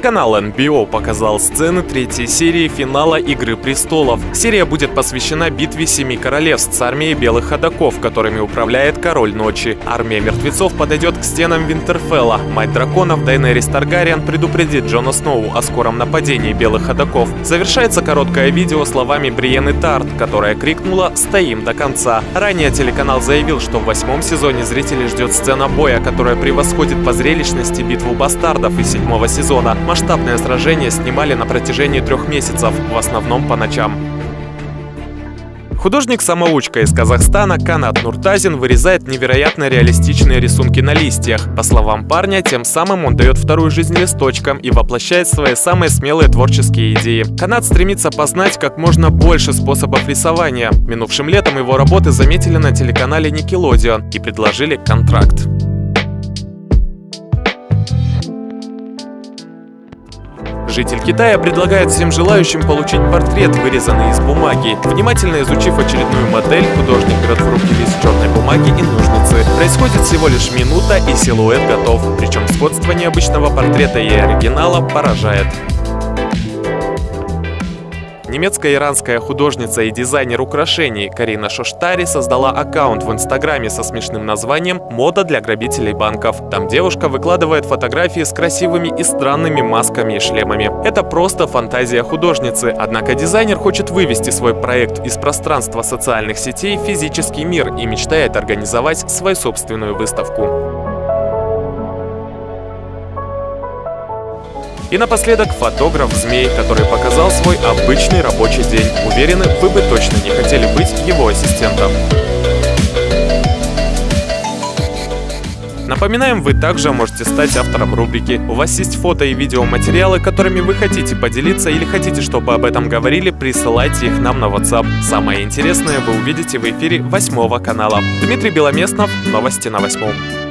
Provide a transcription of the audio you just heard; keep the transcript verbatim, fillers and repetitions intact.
Телеканал эн би о показал сцены третьей серии финала «Игры престолов». Серия будет посвящена битве Семи Королевств с армией белых ходоков, которыми управляет Король Ночи. Армия мертвецов подойдет к стенам Винтерфелла. Мать драконов Дейенерис Таргариен предупредит Джона Сноу о скором нападении белых ходоков. Завершается короткое видео словами Бриенны Тарт, которая крикнула «Стоим до конца». Ранее телеканал заявил, что в восьмом сезоне зрителей ждет сцена боя, которая превосходит по зрелищности битву бастардов из седьмого сезона. Масштабное сражение снимали на протяжении трех месяцев, в основном по ночам. Художник-самоучка из Казахстана Канат Нуртазин вырезает невероятно реалистичные рисунки на листьях. По словам парня, тем самым он дает вторую жизнь листочкам и воплощает свои самые смелые творческие идеи. Канат стремится познать как можно больше способов рисования. Минувшим летом его работы заметили на телеканале Nickelodeon и предложили контракт. Житель Китая предлагает всем желающим получить портрет, вырезанный из бумаги. Внимательно изучив очередную модель, художник берет в руки лист черной бумаги и ножницы. Происходит всего лишь минута, и силуэт готов. Причем сходство необычного портрета и оригинала поражает. Немецко-иранская художница и дизайнер украшений Карина Шоштари создала аккаунт в Инстаграме со смешным названием «Мода для грабителей банков». Там девушка выкладывает фотографии с красивыми и странными масками и шлемами. Это просто фантазия художницы, однако дизайнер хочет вывести свой проект из пространства социальных сетей в физический мир и мечтает организовать свою собственную выставку. И напоследок фотограф Змей, который показал свой обычный рабочий день. Уверены, вы бы точно не хотели быть его ассистентом. Напоминаем, вы также можете стать автором рубрики. У вас есть фото и видеоматериалы, которыми вы хотите поделиться или хотите, чтобы об этом говорили, присылайте их нам на WhatsApp. Самое интересное вы увидите в эфире восьмого канала. Дмитрий Беломестнов, новости на восьмом.